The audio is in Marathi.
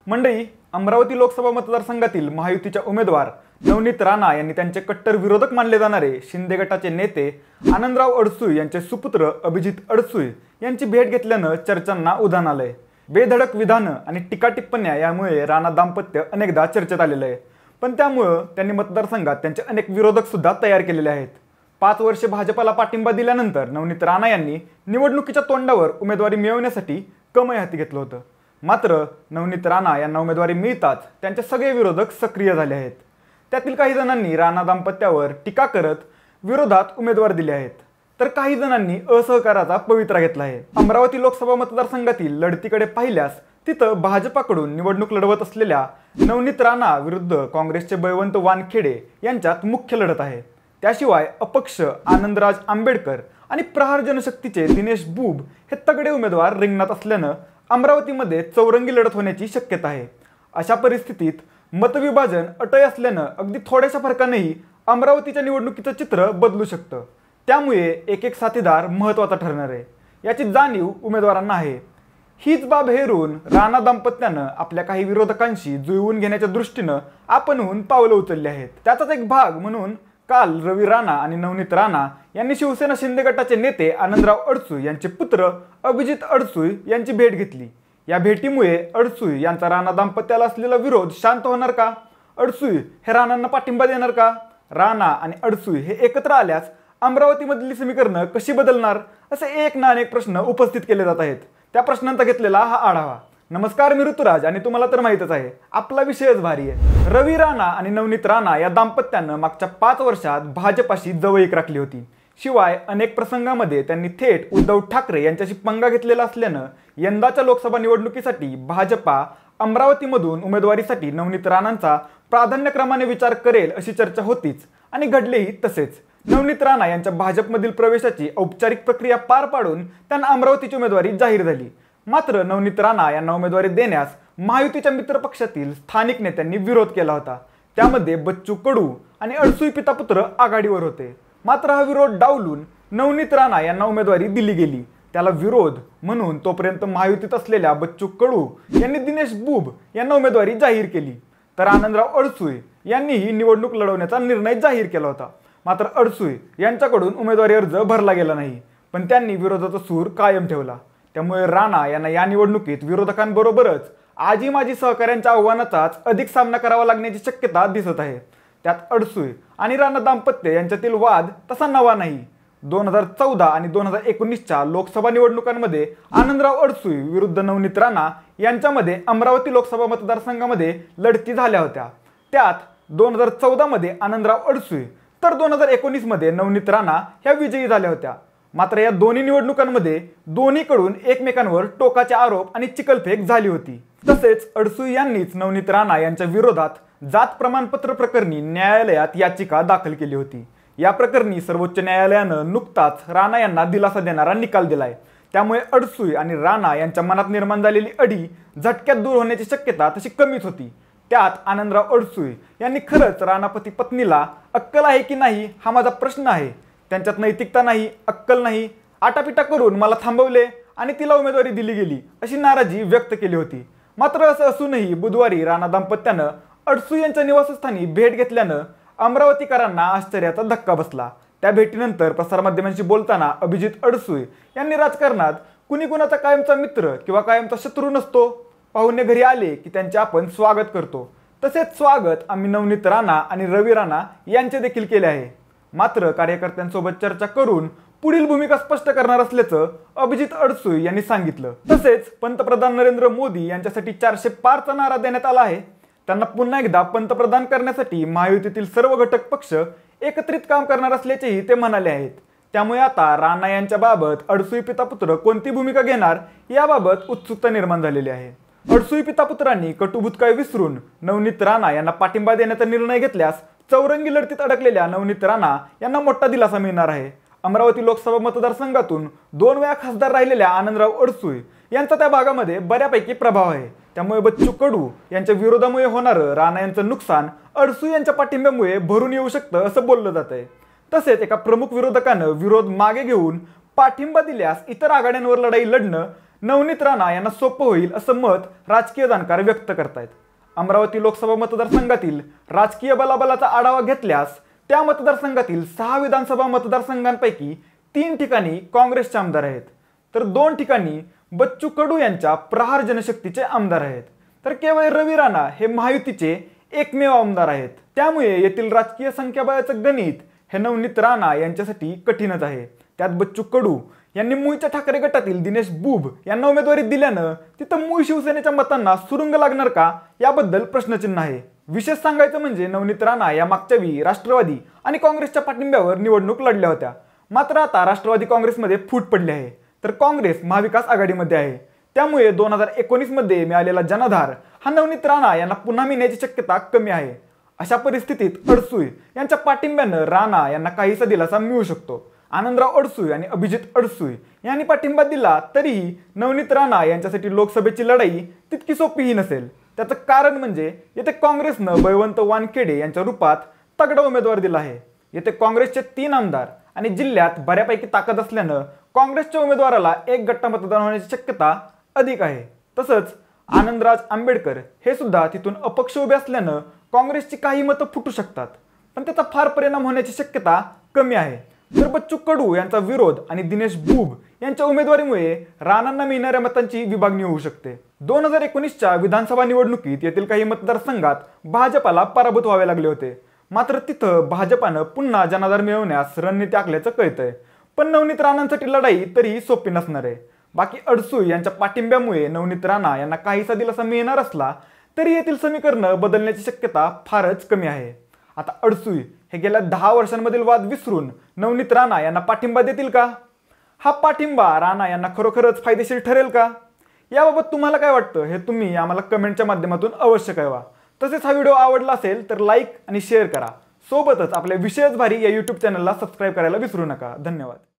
मंडळी, अमरावती लोकसभा मतदारसंघातील महायुतीच्या उमेदवार नवनीत राणा यांनी त्यांचे कट्टर विरोधक मानले जाणारे शिंदे गटाचे नेते आनंदराव अडसूळ यांचे सुपुत्र अभिजित अडसूळ यांची भेट घेतल्यानं चर्चांना उधाण आलंय। बेधडक विधानं आणि टीका टिप्पण्या यामुळे राणा दाम्पत्य अनेकदा चर्चेत आलेलं आहे। पण त्यामुळे त्यांनी मतदारसंघात त्यांचे अनेक विरोधक सुद्धा तयार केलेले आहेत। 5 वर्षे भाजपला पाठिंबा दिल्यानंतर नवनीत राणा यांनी निवडणुकीच्या तोंडावर उमेदवारी मिळवण्यासाठी कमळ हाती घेतलं होतं। मात्र नवनीत राणा यांना उमेदवारी मिळताच त्यांचे सगळे विरोधक सक्रिय झाले आहेत। त्यातील काही जणांनी राणा दाम्पत्यावर टीका करत विरोधात उमेदवार दिले आहेत, तर काही जणांनी असहकाराचा पवित्रा घेतला आहे। अमरावती लोकसभा मतदारसंघातील लढतीकडे पाहिल्यास तिथं भाजपाकडून निवडणूक लढवत असलेल्या नवनीत राणा विरुद्ध काँग्रेसचे बळवंत वानखेडे यांच्यात मुख्य लढत आहे। त्याशिवाय अपक्ष आनंदराज आंबेडकर आणि प्रहार जनशक्तीचे दिनेश बुब हे तगडे उमेदवार रिंगणात असल्यानं अमरावतीमध्ये चौरंगी लढत होण्याची शक्यता आहे। अशा परिस्थितीत मतविभाजन अटळ असल्यानं अगदी थोड्याशा फरकानेही अमरावतीच्या निवडणुकीचं चित्र बदलू शकतं। त्यामुळे एक साथीदार महत्त्वाचा ठरणार आहे, याची जाणीव उमेदवारांना आहे। हीच बाब हेरून राणा दाम्पत्यानं आपल्या काही विरोधकांशी जुळवून घेण्याच्या दृष्टीनं आपणहून पावलं उचलली आहेत। त्याचाच एक भाग म्हणून काल रवी राणा आणि नवनीत राणा यांनी शिवसेना शिंदे गटाचे नेते आनंदराव अडसूळ यांचे पुत्र अभिजित अडसूळ यांची भेट घेतली। या भेटीमुळे अडसूळ यांचा राणा दाम्पत्याला असलेला विरोध शांत होणार का? अडसूळ हे राणांना पाठिंबा देणार का? राणा आणि अडसूळ हे एकत्र आल्यास अमरावतीमधली समीकरणं कशी बदलणार, असे एक ना अनेक प्रश्न उपस्थित केले जात आहेत। त्या प्रश्नांचा घेतलेला हा आढावा। नमस्कार, मी ऋतुराज आणि तुम्हाला तर माहितच आहे आपला विषयच भारी आहे। रवी राणा आणि नवनीत राणा या दाम्पत्यानं मागच्या 5 वर्षात भाजपाशी जवळीक राखली होती। शिवाय अनेक प्रसंगामध्ये त्यांनी थेट उद्धव ठाकरे यांच्याशी पंगा घेतलेला असल्यानं यंदाच्या लोकसभा निवडणुकीसाठी भाजपा अमरावतीमधून उमेदवारीसाठी नवनीत राणांचा प्राधान्यक्रमाने विचार करेल अशी चर्चा होतीच आणि घडलेही तसेच। नवनीत राणा यांच्या भाजपमधील प्रवेशाची औपचारिक प्रक्रिया पार पाडून त्यांना अमरावतीची उमेदवारी जाहीर झाली। मात्र नवनीत राणा यांना उमेदवारी देण्यास महायुतीच्या मित्रपक्षातील स्थानिक नेत्यांनी विरोध केला होता। त्यामध्ये बच्चू कडू आणि अडसूळ पितापुत्र आघाडीवर होते। मात्र हा विरोध डावलून नवनीत राणा यांना उमेदवारी दिली गेली। त्याला विरोध म्हणून तोपर्यंत महायुतीत असलेल्या बच्चू कडू यांनी दिनेश बुब यांना उमेदवारी जाहीर केली, तर आनंदराव अडसूळ यांनीही निवडणूक लढवण्याचा निर्णय जाहीर केला होता। मात्र अडसूळ यांच्याकडून उमेदवारी अर्ज भरला गेला नाही, पण त्यांनी विरोधाचा सूर कायम ठेवला। त्यामुळे राणा यांना या निवडणुकीत विरोधकांबरोबरच आजी माजी सहकाऱ्यांच्या आव्हानाचाच अधिक सामना करावा लागण्याची शक्यता दिसत आहे। त्यात अडसूळ आणि राणा दाम्पत्य यांच्यातील वाद तसा नवा नाही। 2014 आणि 2019च्या लोकसभा निवडणुकांमध्ये आनंदराव अडसूळ विरुद्ध नवनीत राणा यांच्यामध्ये अमरावती लोकसभा मतदारसंघामध्ये लढती झाल्या होत्या। त्यात 2014 मध्ये आनंदराव अडसूळ तर 2019 मध्ये नवनीत राणा ह्या विजयी झाल्या होत्या। मात्र या दोन्ही निवडणुकांमध्ये दोन्हीकडून एकमेकांवर टोकाचे आरोप आणि चिखलफेक झाली होती। तसेच अडसूळ यांनीच नवनीत राणा यांच्या विरोधात जात प्रमाणपत्र प्रकरणी न्यायालयात याचिका दाखल केली होती। या प्रकरणी सर्वोच्च न्यायालयानं नुकताच राणा यांना दिलासा देणारा निकाल दिलाय। त्यामुळे अडसूळ आणि राणा यांच्या मनात निर्माण झालेली अडी झटक्यात दूर होण्याची शक्यता तशी कमीच होती। त्यात आनंदराव अडसूळ यांनी खरंच राणापती पत्नीला अक्कल आहे की नाही हा माझा प्रश्न आहे, त्यांच्यात नैतिकता नाही, अक्कल नाही, आटापिटा करून मला थांबवले आणि तिला उमेदवारी दिली गेली अशी नाराजी व्यक्त केली होती। मात्र असं असूनही बुधवारी राणा दाम्पत्यानं अडसूळ यांच्या निवासस्थानी भेट घेतल्यानं अमरावतीकरांना आश्चर्याचा धक्का बसला। त्या भेटीनंतर प्रसारमाध्यमांशी बोलताना अभिजित अडसूळ यांनी राजकारणात कुणी कुणाचा कायमचा मित्र किंवा कायमचा शत्रू नसतो। पाहुणे घरी आले की त्यांचे आपण स्वागत करतो, तसेच स्वागत आम्ही नवनीत राणा आणि रवी राणा यांचे देखील केले आहे। मात्र कार्यकर्त्यांसोबत चर्चा करून पुढील भूमिका स्पष्ट करणार असल्याचं अभिजित अडसूळ यांनी सांगितलं। तसेच पंतप्रधान नरेंद्र मोदी यांच्यासाठी 400 पारचा नारा देण्यात आला आहे। त्यांना पुन्हा एकदा पंतप्रधान करण्यासाठी महायुतीतील सर्व घटक पक्ष एकत्रित काम करणार असल्याचेही ते म्हणाले आहेत। त्यामुळे आता राणा यांच्या बाबत अडसूळ पितापुत्र कोणती भूमिका घेणार याबाबत उत्सुकता निर्माण झालेली आहे। अडसूळ पितापुत्रांनी कटुभूतकाळ विसरून नवनीत राणा यांना पाठिंबा देण्याचा निर्णय घेतल्यास चौरंगी लढतीत अडकलेल्या नवनीत राणा यांना मोठा दिलासा मिळणार आहे। अमरावती लोकसभा मतदारसंघातून 2 वेळा खासदार राहिलेल्या आनंदराव अडसूळ यांचा त्या भागामध्ये बऱ्यापैकी प्रभाव आहे। त्यामुळे बच्चू कडू यांच्या विरोधामुळे होणारं राणा यांचं नुकसान अडसूळ यांच्या पाठिंब्यामुळे भरून येऊ शकतं असं बोललं जात आहे। तसेच एका प्रमुख विरोधकानं विरोध मागे घेऊन पाठिंबा दिल्यास इतर आघाड्यांवर लढाई लढणं नवनीत राणा यांना सोपं होईल असं मत राजकीय जाणकार व्यक्त करतायत। अमरावती लोकसभा मतदारसंघातील राजकीय बलाबलाचा आढावा घेतल्यास त्या मतदारसंघातील 6 विधानसभा मतदारसंघांपैकी 3 ठिकाणी काँग्रेसचे आमदार आहेत, तर 2 ठिकाणी बच्चू कडू यांच्या प्रहार जनशक्तीचे आमदार आहेत, तर केवळ रवी राणा हे महायुतीचे एकमेव आमदार आहेत। त्यामुळे येथील राजकीय संख्याबळाचं गणित हे नवनीत राणा यांच्यासाठी कठीणच आहे। त्यात बच्चू कडू यांनी मूळच्या ठाकरे गटातील दिनेश बुब यांना उमेदवारी दिल्यानं तिथं मूळ शिवसेनेच्या मतांना सुरुंग लागणार का याबद्दल प्रश्नचिन्ह आहे। विशेष सांगायचं म्हणजे नवनीत राणा या मागच्या वेळी राष्ट्रवादी आणि काँग्रेसच्या पाठिंब्यावर निवडणूक लढल्या होत्या, मात्र आता राष्ट्रवादी काँग्रेसमध्ये फूट पडली आहे, तर काँग्रेस महाविकास आघाडीमध्ये आहे। त्यामुळे 2019 मध्ये मिळालेला जनाधार हा नवनीत राणा यांना पुन्हा मिळण्याची शक्यता कमी आहे। अशा परिस्थितीत अडसूळ यांच्या पाठिंब्यानं राणा यांना काहीसा दिलासा मिळू शकतो। आनंदराव अडसूळ आणि अभिजित अडसूळ यांनी पाठिंबा दिला तरीही नवनीत राणा यांच्यासाठी लोकसभेची लढाई तितकी सोपीही नसेल। त्याचं कारण म्हणजे येथे काँग्रेसनं बळवंत वानखेडे यांच्या रूपात तगडा उमेदवार दिला आहे। येथे काँग्रेसचे 3 आमदार आणि जिल्ह्यात बऱ्यापैकी ताकद असल्यानं काँग्रेसच्या उमेदवाराला एक गट्टा मतदान होण्याची शक्यता अधिक आहे। तसंच आनंदराज आंबेडकर हे सुद्धा तिथून अपक्ष उभे असल्यानं काँग्रेसची काही मतं फुटू शकतात, पण त्याचा फार परिणाम होण्याची शक्यता कमी आहे। तर बच्चू कडू यांचा विरोध आणि दिनेश बुब यांच्या उमेदवारीमुळे राणांना मिळणाऱ्या मतांची विभागणी होऊ शकते। 2019च्या विधानसभा निवडणुकीत येथील काही मतदारसंघात भाजपाला पराभूत व्हावे लागले होते, मात्र तिथं भाजपानं पुन्हा जनाधार मिळवण्यास रणनीती आखल्याचं कळतंय। पण नवनीत राणांसाठी लढाई तरीही सोपी नसणार आहे। बाकी अडसूळ यांच्या पाठिंब्यामुळे नवनीत राणा यांना काहीसा दिलासा मिळणार असला तरी येथील समीकरणं बदलण्याची शक्यता फारच कमी आहे। आता अडसूळ हे गेल्या 10 वर्षांमधील वाद विसरून नवनीत राणा यांना पाठिंबा देतील का? हा पाठिंबा राणा यांना खरोखरच फायदेशीर ठरेल का? याबाबत तुम्हाला काय वाटतं हे तुम्ही आम्हाला कमेंटच्या माध्यमातून अवश्य कळवा। तसेच हा व्हिडिओ आवडला असेल तर लाईक आणि शेअर करा। सोबतच आपल्या विषयच भारी या YouTube चॅनलला सबस्क्राईब करायला विसरू नका। धन्यवाद।